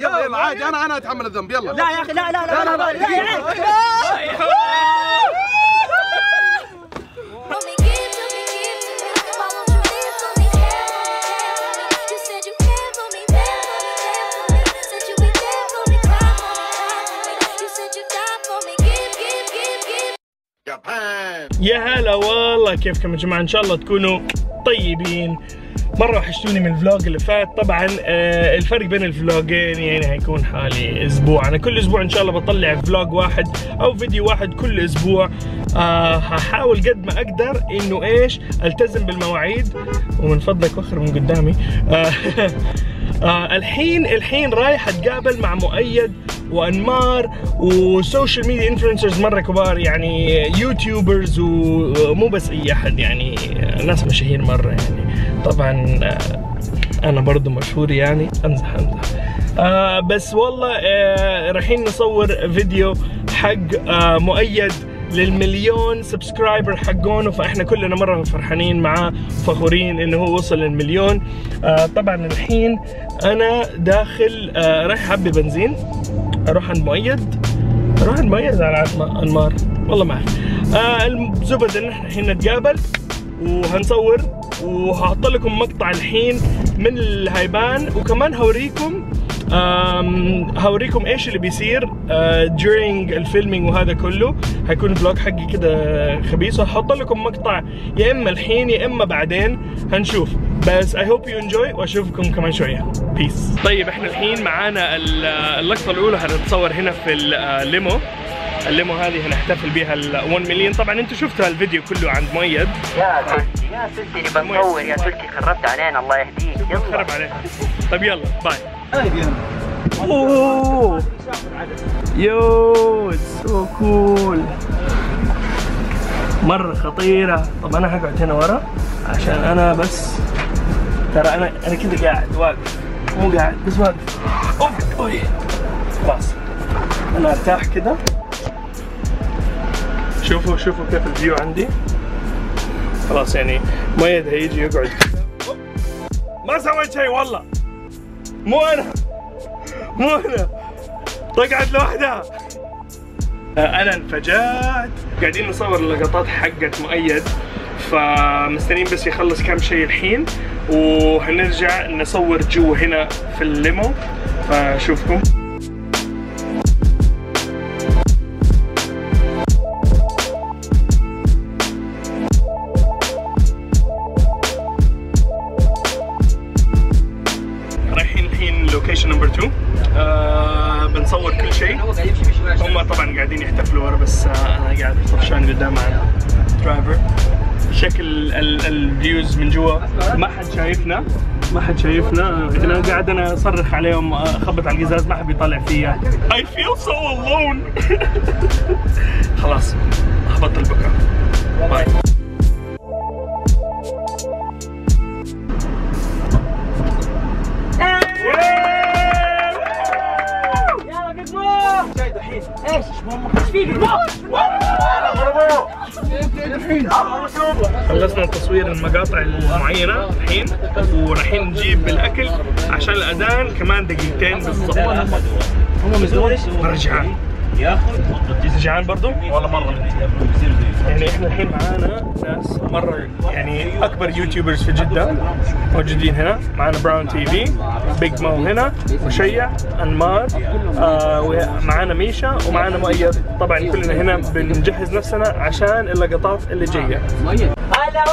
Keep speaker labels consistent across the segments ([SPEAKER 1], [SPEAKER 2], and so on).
[SPEAKER 1] يلا عادي، انا اتحمل الذنب. يلا
[SPEAKER 2] لا يا اخي، لا لا لا لا لا
[SPEAKER 3] يا هلا والله، كيفكم يا جماعة؟ ان شاء الله تكونوا طيبين. مرة وحشتوني من الفلوج اللي فات. طبعا الفرق بين الفلوجين يعني هيكون حالي اسبوع. انا كل اسبوع ان شاء الله بطلع فلوج واحد او فيديو واحد كل اسبوع. هحاول قد ما اقدر انه ايش التزم بالمواعيد. ومن فضلك وخر من قدامي. الحين رايح اتقابل مع مؤيد وانمار وسوشيال ميديا انفلونسرز مره كبار، يعني يوتيوبرز ومو بس اي احد، يعني ناس مشاهير مره. يعني طبعا انا برضو مشهور، يعني امزح بس والله رايحين نصور فيديو حق مؤيد للمليون سبسكرايبر حقونه، فاحنا كلنا مره فرحانين معاه، فخورين انه هو وصل للمليون. طبعا الحين انا داخل رايح اعبي بنزين، اروح عند مؤيد على انمار، والله ما اعرف. الزبد ان احنا الحين نتقابل وهنصور، وهحط لكم مقطع الحين من الهيبان، وكمان هوريكم ايش اللي بيصير during الفيلمينج، وهذا كله هيكون فلوج حقي كده خبيث. هحط لكم مقطع يا اما الحين يا اما بعدين، هنشوف. بس I hope you enjoy، واشوفكم كمان شويه. بيس. طيب احنا الحين معانا اللقطه الاولى، هنتصور هنا في الليمو هذه، هنحتفل بيها ال 1 مليون. طبعا انتم شفتوا الفيديو كله عند مؤيد.
[SPEAKER 2] يا سلتي نبى نصور، يا سلتي خربت علينا، الله يهديك. يلا
[SPEAKER 3] خرب عليك. طيب يلا باي.
[SPEAKER 4] اوه يو اتس سو كول، مرة خطيرة. طب انا هقعد هنا ورا عشان انا بس، ترى انا كذا قاعد واقف، مو قاعد بس واقف. اوه خلاص انا ارتاح كذا. شوفوا كيف الفيو عندي. خلاص يعني مؤيد هيجي يقعد كذا. ما سويت شيء والله، مو انا تقعد لوحدها. انا انفجعت. قاعدين نصور اللقطات حقت مؤيد، فمستنيين بس يخلص كم شيء الحين، وهنرجع نصور جوا هنا في الليمو، فشوفكم. رايحين الحين لوكيشن نمبر 2. بنصور كل شيء. هم طبعا قاعدين يحتفلوا ورا، بس انا قاعد طفشان قدام مع الدرايفر. شكل الفيوز من جوا ما حد شايفنا هنا. قاعد انا اصرخ عليهم، اخبط على القزاز، ما حد بيطلع فيا. I feel so alone. خلاص اهبط البكاء. باي.
[SPEAKER 2] ايش فيك؟
[SPEAKER 3] خلصنا تصوير المقاطع المعينة الحين، ورايحين نجيب الأكل عشان الأذان كمان دقيقتين بالضبط. مرة جعان. انت جعان برضو؟ والله مرة. يعني احنا الحين معانا ناس مرة يعني أكبر يوتيوبرز في جدة موجودين هنا. معانا براون تي في، بيج مو هنا، وشيع، انمار، ومعانا ميشا، ومعانا مؤيد. طبعا كلنا هنا بنجهز نفسنا عشان اللقطات اللي جاية.
[SPEAKER 2] هلا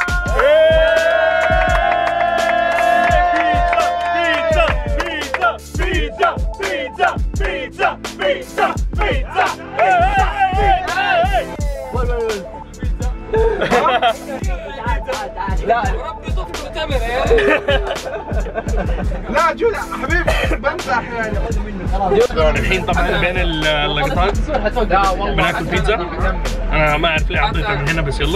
[SPEAKER 5] لا ربي طفل تمر.
[SPEAKER 1] لا جود حبيبي بمزح يعني.
[SPEAKER 3] الحين طبعا بين اللقطات بناكل بيتزا. انا ما اعرف ليه اعطيتها من هنا، بس يلا.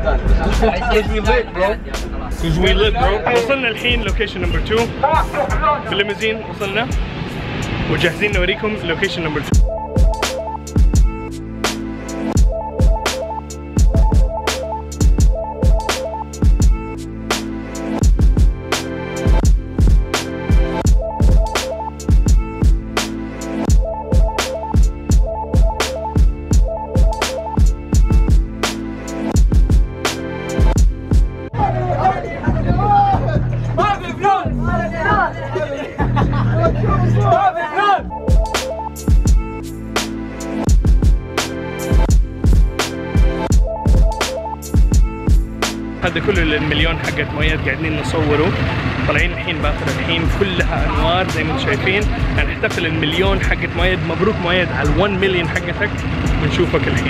[SPEAKER 3] Cause we live bro. وصلنا الحين لوكيشن نمبر 2 في الليموزين. وصلنا وجاهزين نوريكم لوكيشن نمبر 2. هذا كله للمليون حقت مؤيد قاعدين نصوره. طالعين الحين باخر الحين كلها انوار زي ما انتم شايفين. هنحتفل المليون حقت مؤيد. مبروك مؤيد على ال1 مليون حقتك. بنشوفك الحين.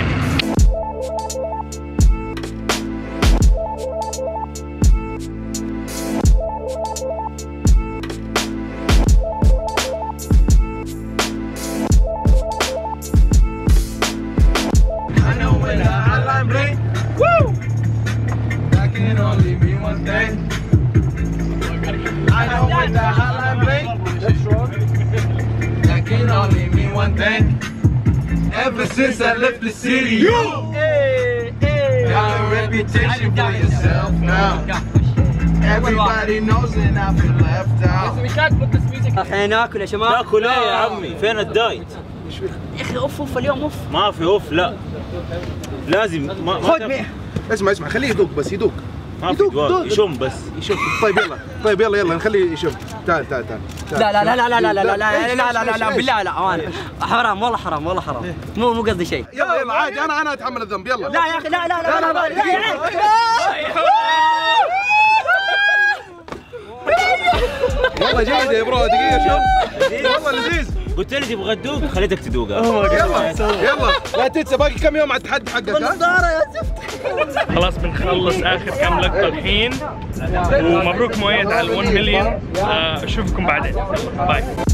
[SPEAKER 1] Ever since I left the city, you got a reputation for yourself now. Everybody knows and I feel left out.
[SPEAKER 2] الحين ناكل يا شباب.
[SPEAKER 5] ناكل ايه يا عمي؟ فين الدايت؟
[SPEAKER 2] يا اخي اوف اليوم اوف.
[SPEAKER 5] ما في اوف، لا لازم
[SPEAKER 2] خذ
[SPEAKER 1] اسمع خليه يذوق بس يذوق.
[SPEAKER 5] ما في دواء يشم بس
[SPEAKER 1] يشوف. طيب يلا نخليه يشوف. تعال
[SPEAKER 2] لا لا لا لا لا لا لا لا لا لا لا بالله لا حرام والله حرام والله حرام. مو قصدي شيء.
[SPEAKER 1] يلا عادي انا اتحمل الذنب. يلا
[SPEAKER 2] لا يا اخي لا لا لا لا
[SPEAKER 1] والله جيد يا برو. دقيقة شوف والله لذيذ.
[SPEAKER 5] قلت لي تبغى تذوق خليتك تذوقها.
[SPEAKER 1] يلا لا تنسى باقي كم يوم على التحدي حقك.
[SPEAKER 2] يا زفت.
[SPEAKER 3] خلاص بنخلص اخر كم لقطة الحين. ومبروك مؤيد على ال1 مليون. اشوفكم بعدين. باي.